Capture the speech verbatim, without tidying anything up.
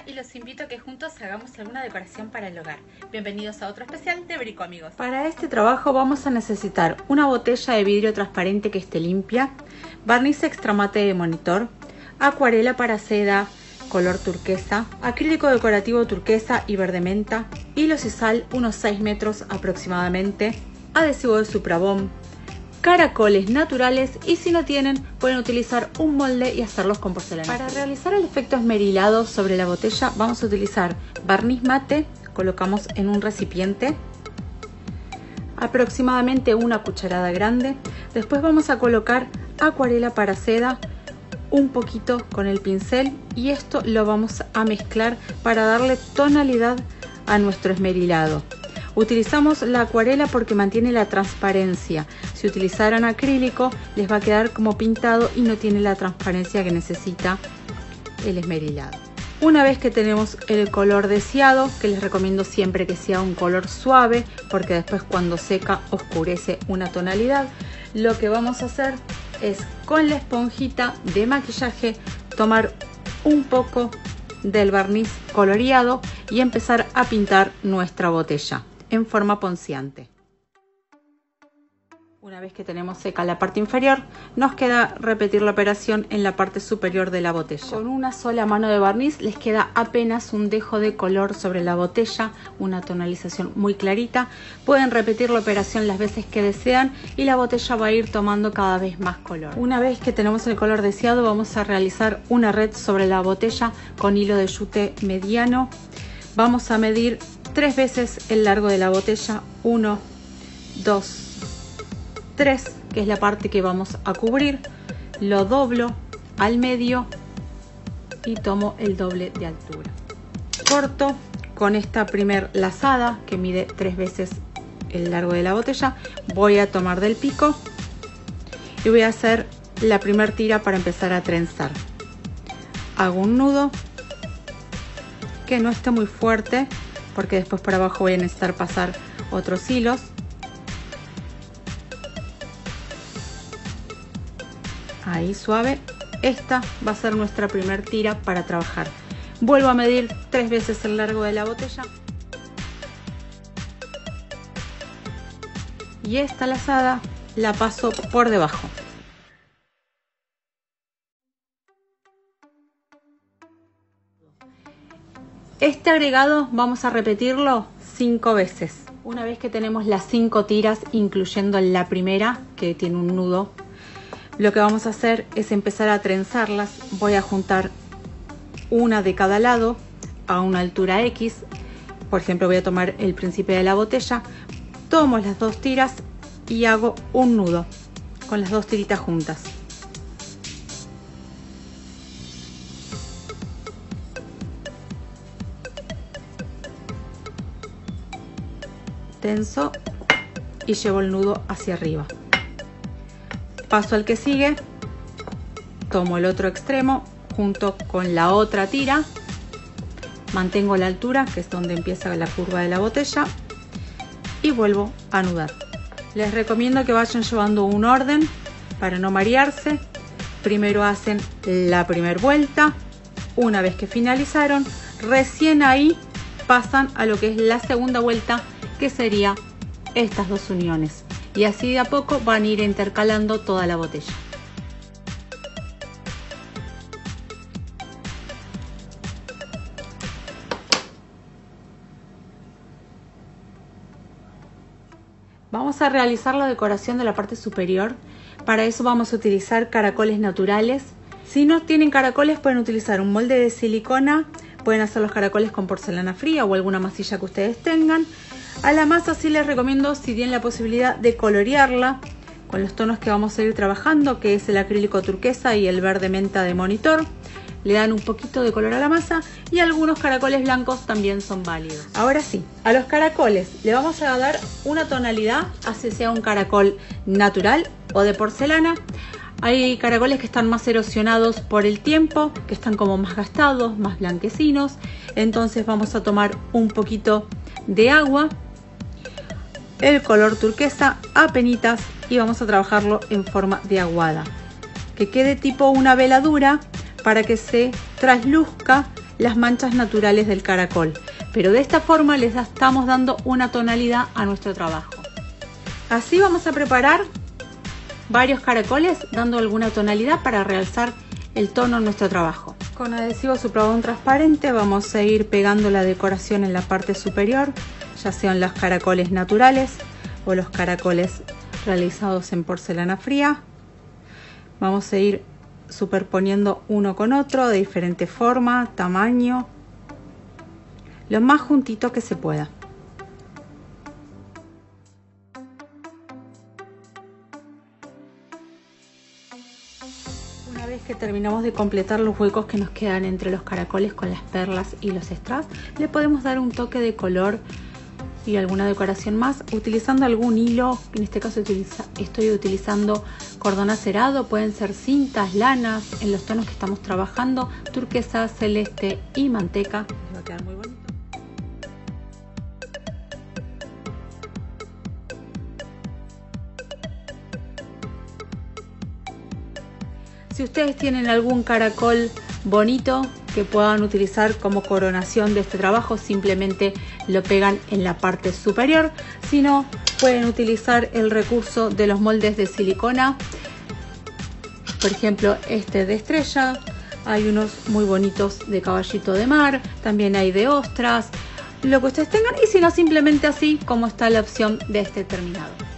y los invito a que juntos hagamos alguna decoración para el hogar. Bienvenidos a otro especial de Brico Amigos. Para este trabajo vamos a necesitar una botella de vidrio transparente que esté limpia, barniz extra mate de monitor, acuarela para seda color turquesa, acrílico decorativo turquesa y verde menta, hilo sisal unos seis metros aproximadamente, adhesivo de Suprabón, caracoles naturales y si no tienen pueden utilizar un molde y hacerlos con porcelana. Para realizar el efecto esmerilado sobre la botella vamos a utilizar barniz mate, colocamos en un recipiente aproximadamente una cucharada grande, después vamos a colocar acuarela para seda un poquito con el pincel y esto lo vamos a mezclar para darle tonalidad a nuestro esmerilado. Utilizamos la acuarela porque mantiene la transparencia. Si utilizaran acrílico les va a quedar como pintado y no tiene la transparencia que necesita el esmerilado. Una vez que tenemos el color deseado, que les recomiendo siempre que sea un color suave porque después cuando seca oscurece una tonalidad, lo que vamos a hacer es con la esponjita de maquillaje tomar un poco del barniz coloreado y empezar a pintar nuestra botella en forma punzante. Una vez que tenemos seca la parte inferior, nos queda repetir la operación en la parte superior de la botella. Con una sola mano de barniz les queda apenas un dejo de color sobre la botella, una tonalización muy clarita. Pueden repetir la operación las veces que desean y la botella va a ir tomando cada vez más color. Una vez que tenemos el color deseado, vamos a realizar una red sobre la botella con hilo de yute mediano. Vamos a medir tres veces el largo de la botella, uno, dos, tres, que es la parte que vamos a cubrir, lo doblo al medio y tomo el doble de altura. Corto con esta primer lazada que mide tres veces el largo de la botella, voy a tomar del pico y voy a hacer la primer tira para empezar a trenzar. Hago un nudo que no esté muy fuerte porque después por abajo voy a necesitar pasar otros hilos. Ahí suave. Esta va a ser nuestra primer tira para trabajar. Vuelvo a medir tres veces el largo de la botella. Y esta lazada la paso por debajo. Este agregado vamos a repetirlo cinco veces. Una vez que tenemos las cinco tiras, incluyendo la primera que tiene un nudo, lo que vamos a hacer es empezar a trenzarlas. Voy a juntar una de cada lado a una altura X. Por ejemplo, voy a tomar el principio de la botella, tomo las dos tiras y hago un nudo con las dos tiritas juntas. Tenso y llevo el nudo hacia arriba. Paso al que sigue, tomo el otro extremo junto con la otra tira, mantengo la altura que es donde empieza la curva de la botella y vuelvo a anudar. Les recomiendo que vayan llevando un orden para no marearse. Primero hacen la primera vuelta, una vez que finalizaron, recién ahí pasan a lo que es la segunda vuelta, que sería estas dos uniones. Y así de a poco van a ir intercalando toda la botella. Vamos a realizar la decoración de la parte superior. Para eso vamos a utilizar caracoles naturales. Si no tienen caracoles pueden utilizar un molde de silicona. Pueden hacer los caracoles con porcelana fría o alguna masilla que ustedes tengan. A la masa sí les recomiendo, si tienen la posibilidad, de colorearla con los tonos que vamos a ir trabajando, que es el acrílico turquesa y el verde menta de monitor. Le dan un poquito de color a la masa y algunos caracoles blancos también son válidos. Ahora sí, a los caracoles le vamos a dar una tonalidad, así sea un caracol natural o de porcelana. Hay caracoles que están más erosionados por el tiempo, que están como más gastados, más blanquecinos. Entonces vamos a tomar un poquito de agua, el color turquesa, apenitas, y vamos a trabajarlo en forma de aguada. Que quede tipo una veladura para que se trasluzca las manchas naturales del caracol, pero de esta forma les estamos dando una tonalidad a nuestro trabajo. Así vamos a preparar varios caracoles dando alguna tonalidad para realzar el tono en nuestro trabajo. Con adhesivo suprabondo transparente vamos a ir pegando la decoración en la parte superior, ya sean los caracoles naturales o los caracoles realizados en porcelana fría. Vamos a ir superponiendo uno con otro de diferente forma, tamaño, lo más juntito que se pueda. Una vez que terminamos de completar los huecos que nos quedan entre los caracoles con las perlas y los strass, le podemos dar un toque de color y alguna decoración más utilizando algún hilo. En este caso utiliza, estoy utilizando cordón acerado, pueden ser cintas, lanas, en los tonos que estamos trabajando, turquesa, celeste y manteca. Va a quedar muy bonito. Si ustedes tienen algún caracol bonito que puedan utilizar como coronación de este trabajo, simplemente lo pegan en la parte superior. Si no, pueden utilizar el recurso de los moldes de silicona, por ejemplo este de estrella. Hay unos muy bonitos de caballito de mar, también hay de ostras, lo que ustedes tengan, y si no, simplemente así como está la opción de este terminado.